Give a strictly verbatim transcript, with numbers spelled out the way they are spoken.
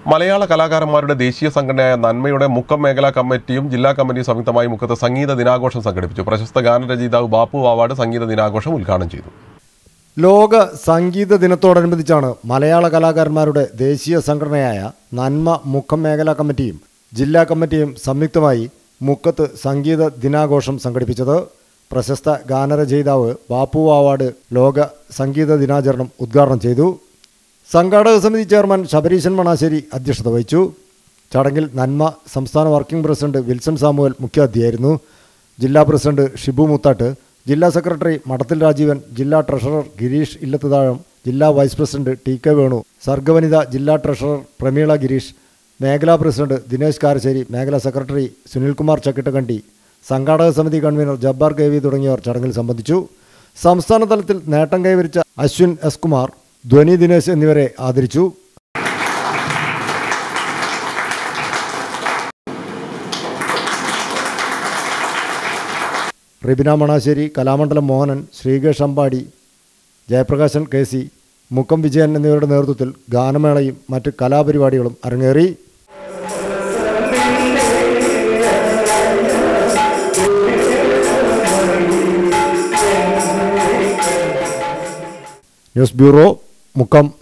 മലയാള കലാകാരന്മാരുടെ ദേശീയ സംഘടനയായ നന്മയുടെ മുക്കം മേഖലാ കമ്മിറ്റിയും ജില്ലാ കമ്മിറ്റിയും സംയുക്തമായി മുക്കത്ത് സംഗീത ദിനാഘോഷം സംഘടിപ്പിച്ചു. പ്രശസ്ത ഗാനരചയിതാവ് ബാപ്പു വാവാട് സംഗീത ദിനാഘോഷം ഉദ്ഘാടനം ചെയ്തു. ലോക സംഗീത ദിനത്തോടനുബന്ധിച്ചാണ് മലയാള കലാകാരന്മാരുടെ ദേശീയ സംഘടനയായ നന്മ മുക്കം മേഖലാ കമ്മിറ്റിയും ജില്ലാ കമ്മിറ്റിയും സംയുക്തമായി മുക്കത്ത് സംഗീത ദിനാഘോഷം സംഘടിപ്പിച്ചത്. പ്രശസ്ത ഗാനരചയിതാവ് ബാപ്പു വാവാട് ലോക സംഗീത ദിനാചരണം ഉദ്ഘാടനം ചെയ്തു. സംഘാടക സമിതി ചെയർമാൻ ശബരീശൻ മണാശ്ശേരി അധ്യക്ഷത വഹിച്ചു. ചടങ്ങിൽ നന്മ സംസ്ഥാന വർക്കിംഗ് പ്രസിഡന്റ് വിൽസൺ സാമുവൽ മുഖ്യാതിഥിയായിരുന്നു. ജില്ലാ പ്രസിഡന്റ് ഷിബു മുത്താട്ട്, ജില്ലാ സെക്രട്ടറി മഠത്തിൽ രാജീവൻ, ജില്ലാ ട്രഷറർ ഗിരീഷ് ഇല്ലത്തുതാഴം, ജില്ലാ vice president T K Venu, Sargavanitha ജില്ലാ ട്രഷറർ പ്രമീള ഗിരീഷ്, മേഖലാ പ്രസിഡന്റ് ദിനേശ് കാരശ്ശേരി, മേഖലാ സെക്രട്ടറി സുനിൽകുമാർ ചക്കിട്ടകണ്ടി, സംഘാടക സമിതി കൺവീനർ ജബ്ബാർ കെ വി തുടങ്ങിയവർ ചടങ്ങിൽ സംബന്ധിച്ചു. സംസ്ഥാന തലത്തിൽ നേട്ടം കൈവരിച്ച അശ്വിൻ എസ് കുമാർ, ധ്വനി ദിനേശ് എന്നിവരെ ആദരിച്ചു. റിബിന മണാശ്ശേരി, കലാമണ്ഡലം മോഹനൻ, ശ്രീകേഷ് അമ്പാടി, ജയപ്രകാശൻ കെ സി, മുക്കം വിജയൻ എന്നിവരുടെ നേതൃത്വത്തിൽ ഗാനമേളയും മറ്റ് കലാപരിപാടികളും അരങ്ങേറി. News bureau, Mukkam.